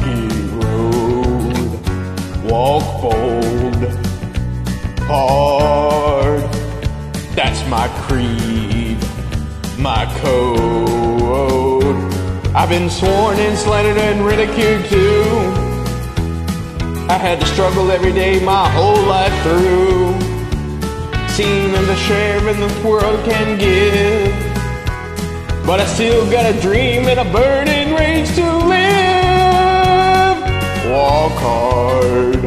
road. Walk bold, hard. That's my creed, my code. I've been sworn and slandered and ridiculed too. I had to struggle every day my whole life through. Seen in the share in this world can give, but I still got a dream and a burning rage to live. Walk hard,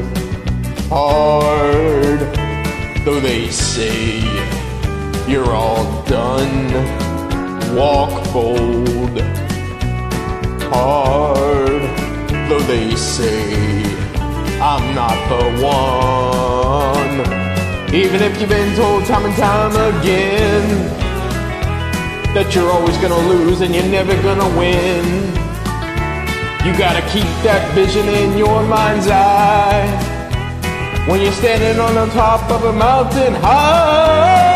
hard, though they say you're all done. Walk bold, hard, though they say I'm not the one. Even if you've been told time and time again that you're always gonna lose and you're never gonna win, you gotta keep that vision in your mind's eye when you're standing on the top of a mountain high.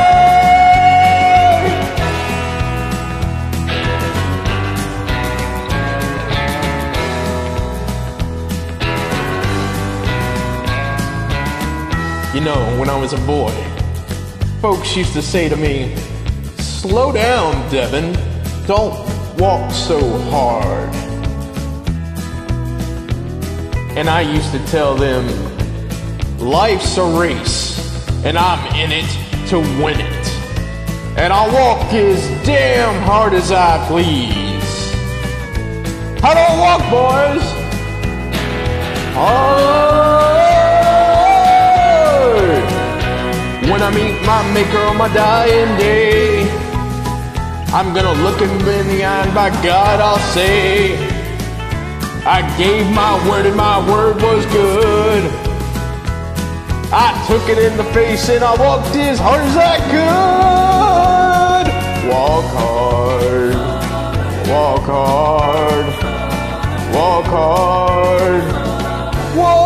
You know, when I was a boy, folks used to say to me, "Slow down, Devin, don't walk so hard." And I used to tell them, life's a race, and I'm in it to win it. And I'll walk as damn hard as I please. How do I walk, boys? Hard. When I meet my maker on my dying day, I'm gonna look him in the eye and by God I'll say, I gave my word and my word was good. I took it in the face and I walked as hard as I could. Walk hard, walk hard, walk hard, walk